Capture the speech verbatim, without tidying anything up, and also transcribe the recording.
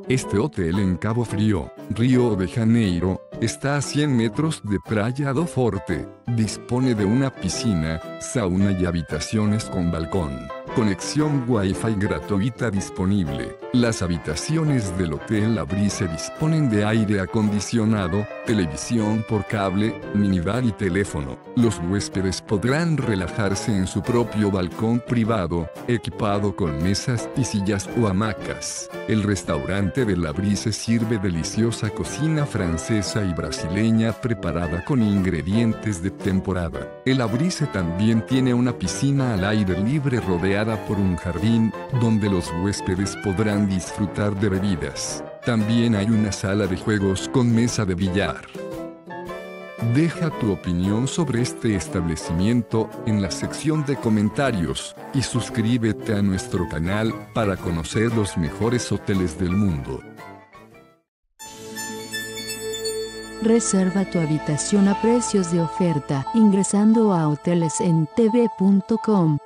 Este hotel en Cabo Frio, Río de Janeiro, está a cien metros de Praia do Forte. Dispone de una piscina, sauna y habitaciones con balcón. Conexión Wi-Fi gratuita disponible. Las habitaciones del Hotel La Brise disponen de aire acondicionado, televisión por cable, minibar y teléfono. Los huéspedes podrán relajarse en su propio balcón privado, equipado con mesas y sillas o hamacas. El restaurante de La Brise sirve deliciosa cocina francesa y brasileña preparada con ingredientes de temporada. El La Brise también tiene una piscina al aire libre rodeada por un jardín, donde los huéspedes podrán disfrutar de bebidas. También hay una sala de juegos con mesa de billar. Deja tu opinión sobre este establecimiento en la sección de comentarios y suscríbete a nuestro canal para conocer los mejores hoteles del mundo. Reserva tu habitación a precios de oferta ingresando a hoteles en t v punto com.